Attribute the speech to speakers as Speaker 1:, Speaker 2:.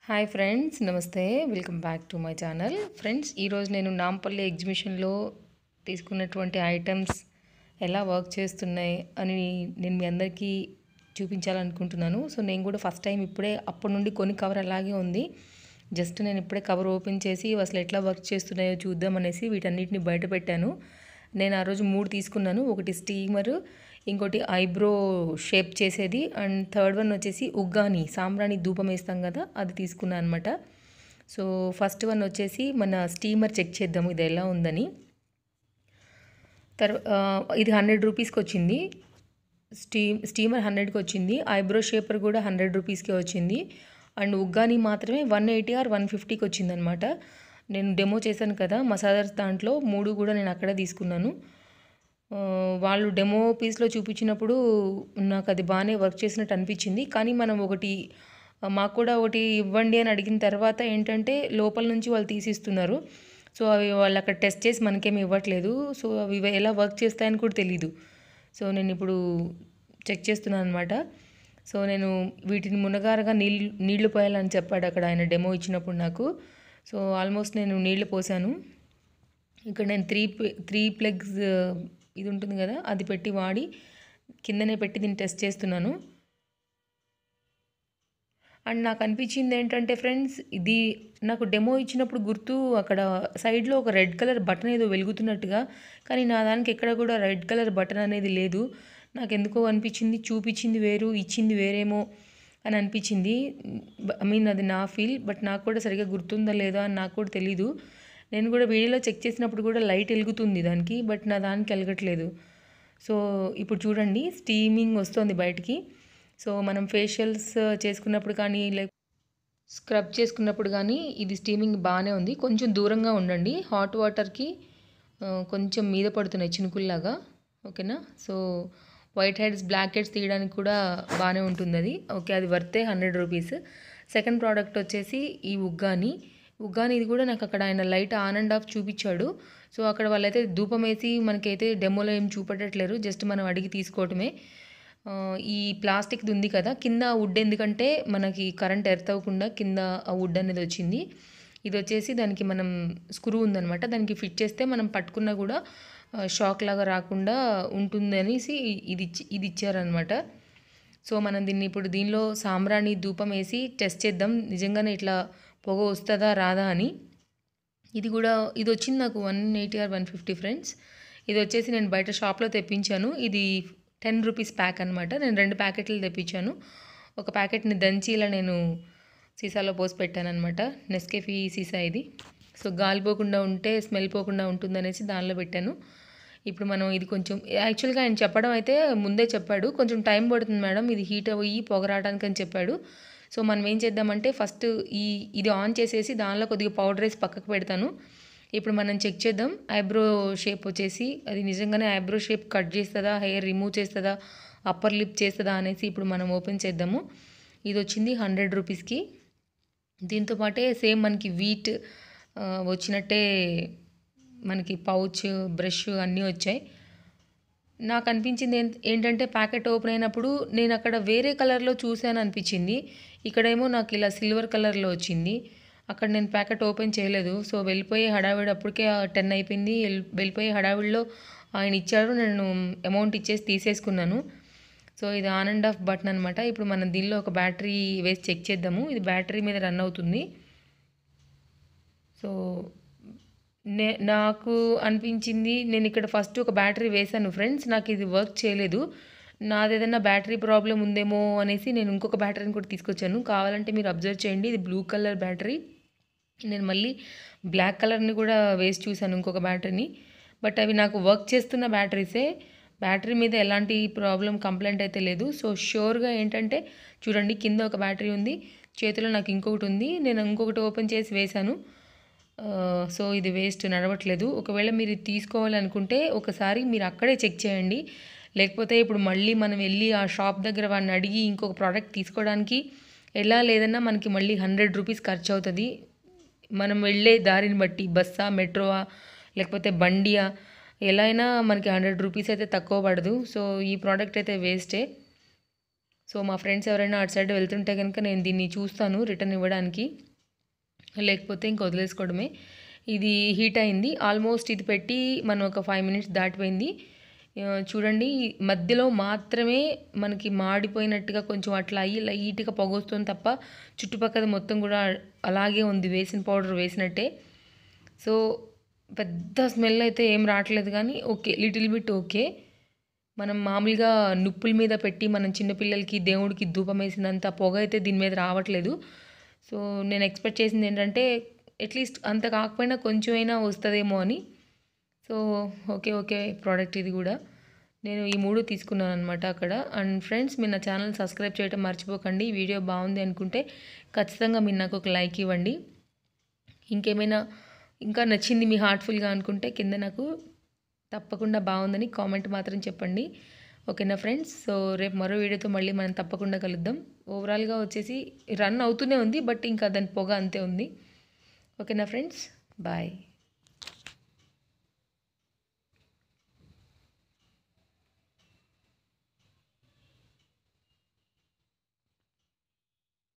Speaker 1: Hi friends, నమస్తే. Welcome back to my channel. Friends, ఈరోజు నేను నాంపల్లి ఎగ్జిబిషన్లో తీసుకున్నటువంటి ఐటమ్స్ ఎలా వర్క్ చేస్తున్నాయి అని నేను మీ అందరికీ చూపించాలనుకుంటున్నాను. సో నేను కూడా ఫస్ట్ టైం ఇప్పుడే అప్పటి నుండి కొన్ని కవర్ అలాగే ఉంది. జస్ట్ నేను ఇప్పుడే కవర్ ఓపెన్ చేసి అసలు ఎట్లా వర్క్ చేస్తున్నాయో చూద్దాం అనేసి వీటన్నిటిని బయట పెట్టాను. నేను ఆ రోజు 3 తీసుకున్నాను. ఒకటి స్టీమరు, ఇంకోటి ఐబ్రో షేప్ చేసేది, అండ్ థర్డ్ వన్ వచ్చేసి ఉగ్గాని సాంబ్రాణి ధూపం వేస్తాం కదా, అది తీసుకున్నాను అనమాట. సో ఫస్ట్ వన్ వచ్చేసి మన స్టీమర్ చెక్ చేద్దాము ఇది ఎలా ఉందని. ఇది 100 రూపీస్కి వచ్చింది. స్టీమర్ 100కి వచ్చింది. ఐబ్రో షేపర్ కూడా 100 రూపీస్కే వచ్చింది. అండ్ ఉగ్గాని మాత్రమే 180 ఆర్ 150కి వచ్చిందనమాట. నేను డెమో చేశాను కదా మసాలాస్, దాంట్లో 3 కూడా నేను అక్కడే తీసుకున్నాను. వాళ్ళు డెమో పీస్లో చూపించినప్పుడు నాకు అది బాగానే వర్క్ చేసినట్టు అనిపించింది. కానీ మనం మాకు కూడా ఒకటి ఇవ్వండి అని అడిగిన తర్వాత ఏంటంటే లోపల నుంచి వాళ్ళు తీసిస్తున్నారు. సో అవి వాళ్ళు అక్కడ టెస్ట్ చేసి మనకేమి ఇవ్వట్లేదు. సో అవి ఎలా వర్క్ చేస్తాయని కూడా తెలీదు. సో నేను ఇప్పుడు చెక్ చేస్తున్నాను అనమాట. సో నేను వీటిని మునగారుగా నీళ్లు పోయాలని చెప్పాడు అక్కడ ఆయన డెమో ఇచ్చినప్పుడు నాకు. సో ఆల్మోస్ట్ నేను నీళ్లు పోసాను. ఇక్కడ నేను త్రీ ప్లగ్స్ ఇది ఉంటుంది కదా, అది పెట్టి వాడి కిందనే పెట్టి దీన్ని టెస్ట్ చేస్తున్నాను. అండ్ నాకు అనిపించింది ఏంటంటే ఫ్రెండ్స్, ఇది నాకు డెమో ఇచ్చినప్పుడు గుర్తు అక్కడ సైడ్లో ఒక రెడ్ కలర్ బటన్ ఏదో వెలుగుతున్నట్టుగా, కానీ నా దానికి ఎక్కడ కూడా రెడ్ కలర్ బటన్ అనేది లేదు. నాకు ఎందుకో అనిపించింది, చూపించింది వేరు ఇచ్చింది వేరేమో అని అనిపించింది. ఐ మీన్ అది నా ఫీల్, బట్ నాకు కూడా సరిగ్గా గుర్తుందా లేదా అని నాకు కూడా తెలీదు. నేను కూడా వీడియోలో చెక్ చేసినప్పుడు కూడా లైట్ వెలుగుతుంది దానికి, బట్ నా దానికి వెలగట్లేదు. సో ఇప్పుడు చూడండి, స్టీమింగ్ వస్తుంది బయటికి. సో మనం ఫేషియల్స్ చేసుకున్నప్పుడు కానీ లైక్ స్క్రబ్ చేసుకున్నప్పుడు కానీ ఇది స్టీమింగ్ బాగానే ఉంది. కొంచెం దూరంగా ఉండండి, హాట్ వాటర్కి కొంచెం మీద పడుతున్నాయి చినుకుల్లాగా, ఓకేనా. So white heads black heads తీయడానికి కూడా బాగానే ఉంటుంది అది, ఓకే. అది వర్తే 100 రూపీస్. సెకండ్ ప్రోడక్ట్ వచ్చేసి ఈ ఉగ్గాని. ఇది కూడా నాకు అక్కడ ఆయన లైట్ ఆన్ అండ్ ఆఫ్ చూపించాడు. సో అక్కడ వాళ్ళైతే ధూపం వేసి మనకైతే డెమోలో ఏం చూపెట్టట్లేరు, జస్ట్ మనం అడిగి తీసుకోవటమే. ఈ ప్లాస్టిక్ది ఉంది కదా కింద వుడ్, ఎందుకంటే మనకి కరెంట్ ఎర్త్ అవ్వకుండా కింద ఆ వుడ్ అనేది వచ్చింది. ఇది వచ్చేసి దానికి మనం స్క్రూ ఉందనమాట, దానికి ఫిట్ చేస్తే మనం పట్టుకున్నా కూడా షాక్ లాగా రాకుండా ఉంటుంది అనేసి ఇది ఇచ్చారనమాట. సో మనం ఇప్పుడు దీనిలో సాంబ్రాణి ధూపం వేసి టెస్ట్ చేద్దాం నిజంగానే ఇట్లా పొగ వస్తుందా రాదా అని. ఇది వచ్చింది నాకు 180 ఆర్ 150 ఫ్రెండ్స్. ఇది వచ్చేసి నేను బయట షాప్లో తెప్పించాను. ఇది 10 రూపీస్ ప్యాక్ అనమాట. నేను 2 ప్యాకెట్లు తెప్పించాను. ఒక ప్యాకెట్ని దంచి ఇలా నేను సీసాలో పోసి పెట్టాను అనమాట. నెస్కేఫీ సీసా ఇది. సో గాలి పోకుండా ఉంటే స్మెల్ పోకుండా ఉంటుందనేసి దానిలో పెట్టాను. ఇప్పుడు మనం ఇది కొంచెం యాక్చువల్గా ఆయన చెప్పడం అయితే ముందే చెప్పాడు, కొంచెం టైం పడుతుంది మేడం ఇది హీట్ అయ్యి పొగ రావడానికి అని చెప్పాడు. సో మనం ఏం చేద్దామంటే ఫస్ట్ ఇది ఆన్ చేసేసి దానిలో కొద్దిగా పౌడర్ వేసి పక్కకు పెడతాను. ఇప్పుడు మనం చెక్ చేద్దాం ఐబ్రో షేప్ వచ్చేసి అది నిజంగానే ఐబ్రో షేప్ కట్ చేస్తుందా, హెయిర్ రిమూవ్ చేస్తుందా, అప్పర్ లిప్ చేస్తుందా అనేసి ఇప్పుడు మనం ఓపెన్ చేద్దాము. ఇది వచ్చింది 100 రూపీస్కి. దీంతోపాటే సేమ్ మనకి వీట్ వచ్చినట్టే మనకి పౌచ్, బ్రష్ అన్నీ వచ్చాయి. నాకు అనిపించింది ఏంటంటే ప్యాకెట్ ఓపెన్ అయినప్పుడు నేను అక్కడ వేరే కలర్లో చూశాను అనిపించింది. ఇక్కడేమో నాకు ఇలా సిల్వర్ కలర్లో వచ్చింది. అక్కడ నేను ప్యాకెట్ ఓపెన్ చేయలేదు. సో వెళ్ళిపోయి హడావిడి అప్పటికే 10 అయిపోయింది. వెళ్ళిపోయి హడావిడిలో ఆయన ఇచ్చాడు, నేను అమౌంట్ ఇచ్చేసి తీసేసుకున్నాను. సో ఇది ఆన్ అండ్ ఆఫ్ బటన్ అనమాట. ఇప్పుడు మనం దీనిలో ఒక బ్యాటరీ వేసి చెక్ చేద్దాము. ఇది బ్యాటరీ మీద రన్ అవుతుంది. సో నాకు అనిపించింది, నేను ఇక్కడ ఫస్ట్ ఒక బ్యాటరీ వేశాను ఫ్రెండ్స్, నాకు ఇది వర్క్ చేయలేదు. నాది ఏదైనా బ్యాటరీ ప్రాబ్లం ఉందేమో అనేసి నేను ఇంకొక బ్యాటరీని కూడా తీసుకొచ్చాను. కావాలంటే మీరు అబ్జర్వ్ చేయండి, ఇది బ్లూ కలర్ బ్యాటరీ. నేను మళ్ళీ బ్లాక్ కలర్ని కూడా వేసి చూశాను ఇంకొక బ్యాటరీని, బట్ అవి నాకు వర్క్ చేస్తున్న బ్యాటరీసే. బ్యాటరీ మీద ఎలాంటి ప్రాబ్లం కంప్లైంట్ అయితే లేదు. సో షూర్గా ఏంటంటే చూడండి, కింద ఒక బ్యాటరీ ఉంది, చేతిలో నాకు ఇంకొకటి ఉంది. నేను ఇంకొకటి ఓపెన్ చేసి వేశాను. సో ఇది వేస్ట్, నడవట్లేదు. ఒకవేళ మీరు తీసుకోవాలనుకుంటే ఒకసారి మీరు అక్కడే చెక్ చేయండి. లేకపోతే ఇప్పుడు మళ్ళీ మనం వెళ్ళి ఆ షాప్ దగ్గర వాడిని అడిగి ఇంకొక ప్రోడక్ట్ తీసుకోవడానికి ఎలా లేదన్నా మనకి మళ్ళీ 100 రూపీస్ ఖర్చు అవుతుంది. మనం వెళ్ళే దారిని బట్టి బస్సా, మెట్రోవా, లేకపోతే బండియా, ఎలా అయినా మనకి 100 రూపీస్ అయితే తక్కువ పడదు. సో ఈ ప్రోడక్ట్ అయితే వేస్టే. సో మా ఫ్రెండ్స్ ఎవరైనా అటు సైడ్ వెళ్తుంటే కనుక నేను దీన్ని చూస్తాను రిటర్న్ ఇవ్వడానికి, లేకపోతే ఇంక వదిలేసుకోవడమే. ఇది హీట్ అయింది ఆల్మోస్ట్. ఇది పెట్టి మనం ఒక 5 మినిట్స్ దాటిపోయింది. చూడండి మధ్యలో మాత్రమే మనకి మాడిపోయినట్టుగా కొంచెం అట్లా అయ్యి లైట్గా పొగొస్తుంది తప్ప చుట్టుపక్కల మొత్తం కూడా అలాగే ఉంది వేసిన పౌడర్ వేసినట్టే. సో పెద్ద స్మెల్ అయితే ఏం రావట్లేదు కానీ ఓకే, లిటిల్ బిట్ ఓకే. మనం మామూలుగా నిప్పుల మీద పెట్టి మనం చిన్నపిల్లలకి దేవుడికి ధూపం వేసినంత పొగ అయితే దీని మీద రావట్లేదు. సో నేను ఎక్స్పెక్ట్ చేసింది ఏంటంటే అట్లీస్ట్ అంత కాకపోయినా కొంచెమైనా వస్తుందేమో అని. సో ఓకే ఓకే ప్రోడక్ట్ ఇది కూడా. నేను ఈ 3 తీసుకున్నాను అనమాట అక్కడ. అండ్ ఫ్రెండ్స్, మీరు నా ఛానల్ సబ్స్క్రైబ్ చేయడం మర్చిపోకండి. వీడియో బాగుంది అనుకుంటే ఖచ్చితంగా మీరు నాకు ఒక లైక్ ఇవ్వండి. ఇంకేమైనా ఇంకా నచ్చింది మీ హార్ట్ఫుల్గా అనుకుంటే కింద నాకు తప్పకుండా బాగుందని కామెంట్ మాత్రం చెప్పండి. ఓకేనా ఫ్రెండ్స్? సో రేపు మరో వీడియోతో మళ్ళీ మనం తప్పకుండా కలుద్దాం. ఓవరాల్గా వచ్చేసి రన్ అవుతూనే ఉంది, బట్ ఇంకా దాని పొగ అంతే ఉంది. ఓకేనా ఫ్రెండ్స్? బాయ్.